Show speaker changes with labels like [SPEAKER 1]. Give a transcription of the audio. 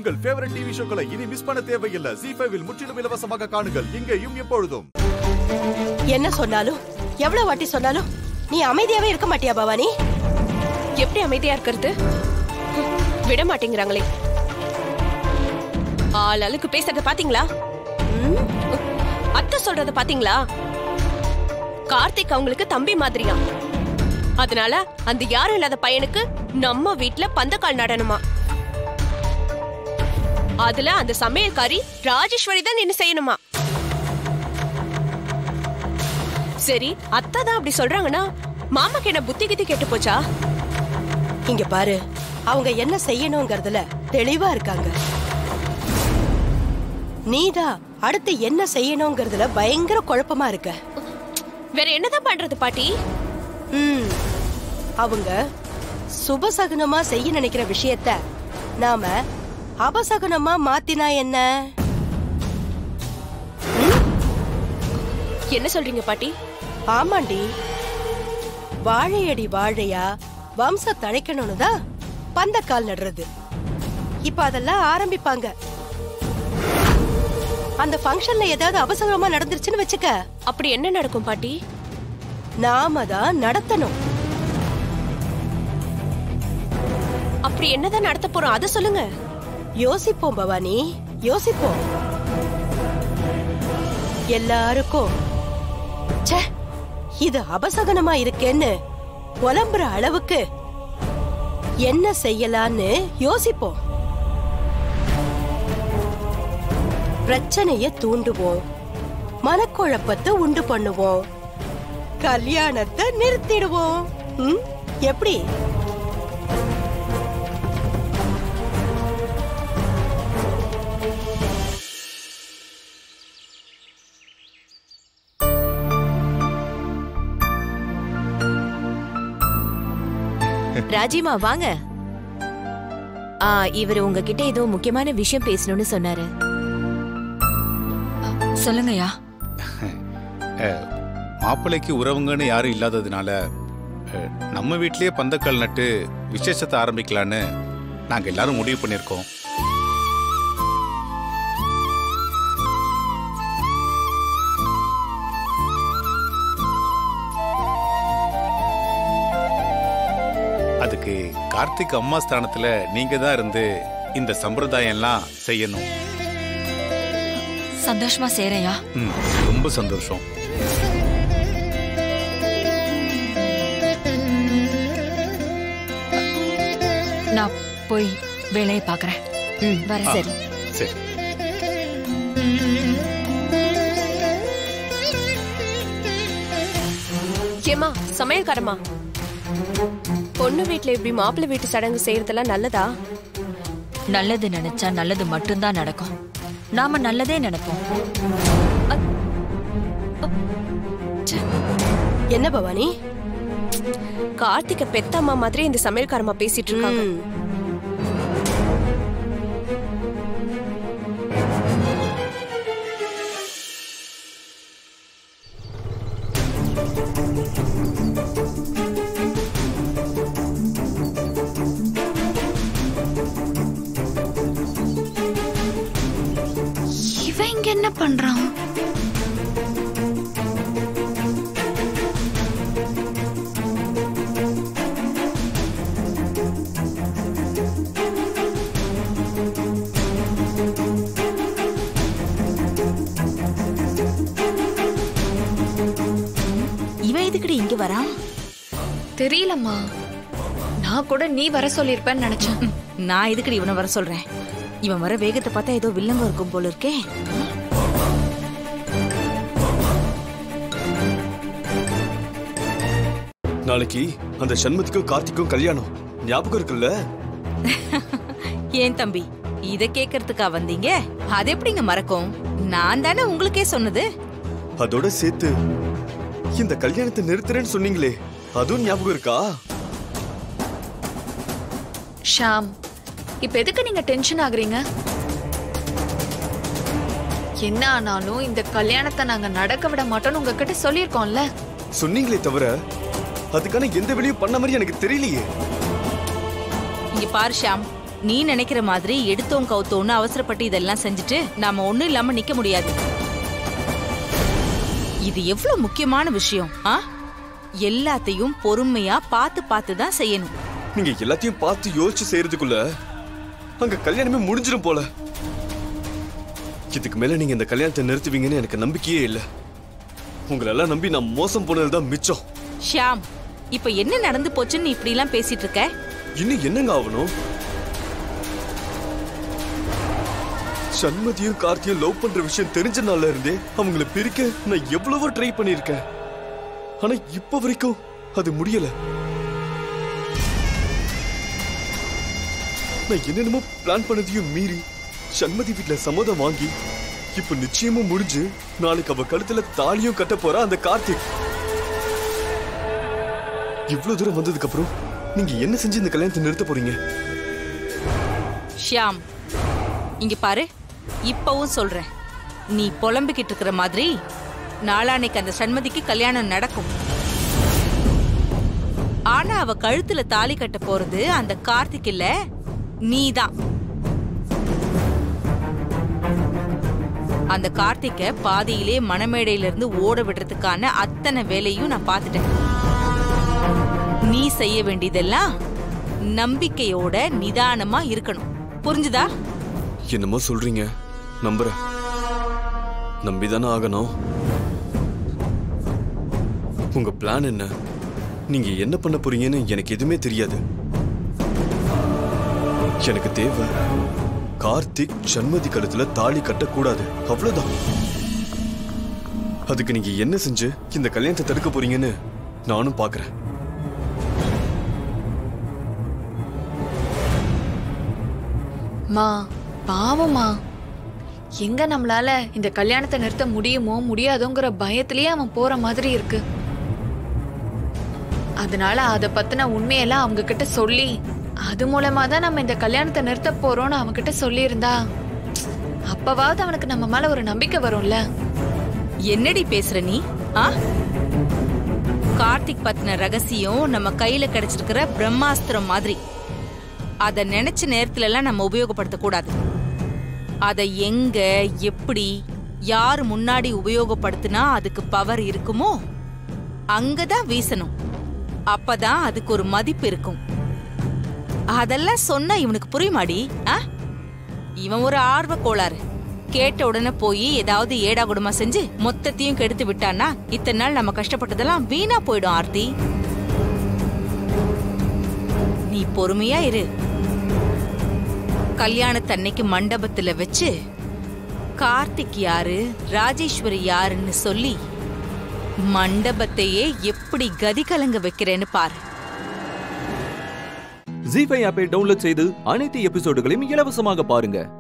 [SPEAKER 1] உங்கள் favourite TV ஷோக்களை இனி miss பண்ண தேவையில்லை. ZEE5 இல் முற்றிலும் இலவசமாக காணுங்கள். இங்கேயும் எப்பொழுதும்.
[SPEAKER 2] என்ன சொன்னாலும் எவ்வளவு வாட்டி சொன்னாலும் நீ அமைதியாவே இருக்க மாட்டியா பவானி?
[SPEAKER 3] எப்படி அமைதியா இருக்கிறது? விட மாட்டேங்கிறாங்களே. ஆளுக்கு பேசுறத பாத்தீங்களா? அத்தை சொல்றத பாத்தீங்களா? கார்த்திக் அவங்களுக்கு தம்பி மாதிரியா. அதனால அந்த யாரும் இல்லாத பையனுக்கு நம்ம வீட்டுல பந்தக்கால் நடனமா. அதுல அந்த சமையல்காரி ராஜேஸ்வரி தான் என்ன செய்யணுமா? சரி, அத்தை தான் அப்படி சொல்றாங்கன்னா மாமாக்கு என்ன புத்தி கித்தி கெட்டு போச்சா?
[SPEAKER 2] இங்க பாரு, அவங்க என்ன செய்யணும்ங்கறதுல தெளிவா இருக்காங்க. நீதான் அடுத்து என்ன செய்யணும்ங்கறதுல பயங்கர குழப்பமா இருக்க.
[SPEAKER 3] வேற என்னதான் பண்றது பாட்டி?
[SPEAKER 2] அவங்க சுபசகுனமா செய்ய நினைக்கிற விஷயத்த நாம அபசகுனமா மாத்தினா என்ன?
[SPEAKER 3] என்ன சொல்றீங்க பாட்டி?
[SPEAKER 2] ஆமாண்டி, வாழையடி வாழையா வம்ச தழைக்கணும்னு தான் பந்தக்கால் நடுறது. இப்ப அதெல்லாம் ஆரம்பிப்பாங்க. அந்த ஃபங்க்ஷன்ல ஏதாவது அபசகுனமா நடந்துருச்சுன்னு வச்சுக்க.
[SPEAKER 3] அப்படி என்ன நடக்கும் பாட்டி?
[SPEAKER 2] நாம தான் நடத்தணும்.
[SPEAKER 3] அப்படி என்னதான் நடத்த போறோம் அத சொல்லுங்க.
[SPEAKER 2] யோசிப்போம் பவானி, யோசிப்போம். எல்லாருக்கும் ச்சே இது அபசகனமா இருக்கேன்னு புலம்புற அளவுக்கு என்ன செய்யலான்னு யோசிப்போம். பிரச்சனைய தூண்டுவோம், மனக்குழப்பத்தை உண்டு பண்ணுவோம், கல்யாணத்தை நிறுத்திடுவோம். எப்படி?
[SPEAKER 4] ராஜிமா வாங்க. இவர் உங்ககிட்ட ஏதோ முக்கியமான விஷயம் பேசணும்னு சொன்னாரு.
[SPEAKER 5] சொல்லுங்கயா.
[SPEAKER 6] மாப்பிள்ளைக்கு உறவுங்கன்னு யாரும் இல்லாததுனால நம்ம வீட்லயே பந்தக்கால் நட்டு விசேஷத்தை ஆரம்பிக்கலான்னு நாங்க எல்லாரும் முடிவு பண்ணிருக்கோம். அதுக்கு கார்த்திக் அம்மா ஸ்தானத்துல நீங்க தான் இருந்து இந்த சம்பிரதாயம் எல்லாம் செய்யணும்.
[SPEAKER 5] சந்தோஷமா சேரையா?
[SPEAKER 6] ரொம்ப சந்தோஷம்.
[SPEAKER 5] நான் போய் வேலையை பாக்குறேன். வர. சரி
[SPEAKER 6] சரி.
[SPEAKER 3] ஏமா சமையல்காரமா, பொண்ணு வீட்டுல இப்படி மாப்பிள்ளை வீட்டு சடங்கு செய்யறதெல்லாம் நல்லதா?
[SPEAKER 5] நல்லது நினைச்சா நல்லது மட்டும்தான் நடக்கும். நாம நல்லதே நினைப்போம்.
[SPEAKER 2] என்ன பவானி?
[SPEAKER 3] கார்த்திக பெத்த அம்மா மாதிரி இந்த சமையல்காரமா பேசிட்டு இருக்காங்க.
[SPEAKER 5] இவன் இங்க என்ன பண்றான்? இங்க வரா
[SPEAKER 7] தெரியலம்மா. நான் கூட நீ வர சொல்லிருப்பேன்னு நினைச்சேன்.
[SPEAKER 4] நான் எதுக்கு இவனை வர சொல்றேன்? இவன் வர வேகத்தை பார்த்தா ஏதோ வில்லங்க இருக்கும் போல இருக்கே.
[SPEAKER 8] நாளைக்கு அந்த சண்முகத்துக்கும் கார்த்திக்கும் கல்யாணம் ஞாபகம் இருக்குல்ல?
[SPEAKER 4] ஏன் தம்பி இத கேக்குறதுக்கா வந்தீங்க? அது எப்படிங்க மறக்கும்? நான் தானே உங்களுக்கே சொன்னது.
[SPEAKER 8] அதோட சேர்த்து இந்த கல்யாணத்தை நிறுத்துறேன்னு சொன்னீங்களே, அதுவும் ஞாபகம் இருக்கா?
[SPEAKER 7] ஷாம், இப்ப எதுக்கு நீங்க டென்ஷன் ஆகுறீங்க? என்ன ஆனாலும் இந்த கல்யாணத்தை நாங்க நடக்க விட மாட்டோம்னு உங்ககிட்ட சொல்லியிருக்கோம்ல.
[SPEAKER 8] சொன்னீங்களே தவிர அதுக்கான எந்த வேலையும் பண்ண மாதிரி எனக்கு தெரியலையே.
[SPEAKER 4] இங்க பாரு ஷாம், நீ நினைக்கிற மாதிரி எடுத்தோம் கவுத்தோன்னு அவசரப்பட்டு இதெல்லாம் செஞ்சுட்டு நாம ஒண்ணும் இல்லாம நிக்க முடியாது. இது எவ்வளவு முக்கியமான விஷயம். எல்லாத்தையும் பொறுமையா பார்த்து பார்த்து தான் செய்யணும்.
[SPEAKER 8] நீங்க எல்லாத்தையும் பார்த்து யோசிச்சு செய்யறதுக்குள்ள அங்க கல்யாணமே முடிஞ்சிடும் போல. இதுக்கு மேல நீங்க இந்த கல்யாணத்தை நிறுத்துவீங்கன்னு எனக்கு நம்பிக்கையே இல்ல. உங்களெல்லாம் நம்பி நான் மோசம் போனதுதான் மிச்சம்.
[SPEAKER 4] ஷியாம், இப்ப என்ன நடந்து போச்சுன்னு இப்படி எல்லாம் பேசிட்டு இருக்க?
[SPEAKER 8] இன்னும் என்னங்க ஆகணும்? சண்மதியும் கார்த்தியும் லவ் பண்ற விஷயம் தெரிஞ்ச நாள்ல இருந்தே அவங்கள பிரிக்க நான் எவ்வளவோ ட்ரை பண்ணிருக்கேன். ஆனா இப்ப வரைக்கும் அது முடியல. நான் என்னென்னமோ பிளான் பண்ணதையும் மீறி சண்மதி வீட்டுல சம்மதம் வாங்கி இப்ப நிச்சயமும் முடிஞ்சு நாளைக்கு அவ கழுத்துல தாலியும் கட்ட போறா அந்த கார்த்திக். இவ்வளவு தூரம் வந்ததுக்கு அப்புறம் நீங்க என்ன செஞ்சு இந்த கல்யாணத்தை நிறுத்த போறீங்க?
[SPEAKER 4] ஷியாம், இங்க பாரு, இப்பவும் சொல்றேன், நீ புலம்பிக்கிட்டு இருக்கிற மாதிரி நாளானைக்கு அந்த சண்மதிக்கு கல்யாணம் நடக்கும். ஆனா அவ கழுத்துல தாலி கட்ட போறது அந்த கார்த்திக் இல்ல, நீதான். அந்த கார்த்திக்க பாதியிலே மணமேடையில இருந்து ஓட விடுறதுக்கான அத்தனை வேலையும் நான் பார்த்துட்டேன். நீ செய்ய வேண்டியதெல்லாம் நம்பிக்கையோட நிதானமா இருக்கணும். புரிஞ்சுதா?
[SPEAKER 8] என்னமோ சொல்றீங்க, நம்புறேன். நம்பிதானே ஆகணும். உங்க பிளான் என்ன? நீங்க என்ன பண்ண போறீங்கன்னு எனக்கு எதுவுமே தெரியாது. எனக்கு தேவை கார்த்திக் சண்மதி கழுத்துல தாலி கட்டக்கூடாது, அவ்வளவுதான். அதுக்கு நீங்க என்ன செஞ்சு இந்த கல்யாணத்தை தடுக்க போறீங்கன்னு நானும் பாக்குறேன்.
[SPEAKER 7] மா, பாவமா, எங்க நம்மளால இந்த கல்யாணத்தை நிறுத்த முடியுமோ முடியாதோங்கிற பயத்திலேயே அவன் போற மாதிரி இருக்கு. அதனால அத பத்தின உண்மையெல்லாம் அவங்க கிட்ட சொல்லி அது மூலமா தான் நம்ம இந்த கல்யாணத்தை நிறுத்த போறோம்னு அவங்க கிட்ட சொல்லி இருந்தா அப்பவாவது அவனுக்கு நம்ம மேல ஒரு நம்பிக்கை வரும்ல.
[SPEAKER 4] என்னடி பேசுற நீ? கார்த்திக் பத்தின ரகசியம் நம்ம கையில கிடைச்சிருக்கிற பிரம்மாஸ்திரம் மாதிரி. அத நினைச்ச நேரத்துல எல்லாம் நம்ம உபயோகப்படுத்த கூடாது. அத எங்க, எப்படி, யாரு முன்னாடி உபயோகப்படுத்தினா அதுக்கு பவர் இருக்குமோ அங்கதான் வீசணும். அப்பதான் அதுக்கு ஒரு மதிப்பு இருக்கும். அதெல்லாம் சொன்னா இவனுக்கு புரியுமாடி? இவன் ஒரு ஆர்வ கோளாறு. கேட்ட உடனே போய் ஏதாவது ஏடா குடமா செஞ்சு மொத்தத்தையும் கெடுத்து விட்டான்னா இத்தனை நாள் நம்ம கஷ்டப்பட்டதெல்லாம் வீணா போயிடும். ஆர்த்தி, நீ பொறுமையா இரு. கல்யாணத்தன்னைக்கு மண்டபத்துல வச்சு கார்த்திக் யாரு, ராஜேஸ்வரி யாருன்னு சொல்லி மண்டபத்தையே எப்படி கதி கலங்க வைக்கிறேன்னு பாரு.
[SPEAKER 9] ஜீ5 ஆப்பை டவுன்லோட் செய்து அனைத்து எபிசோடுகளையும் இலவசமாக பாருங்க.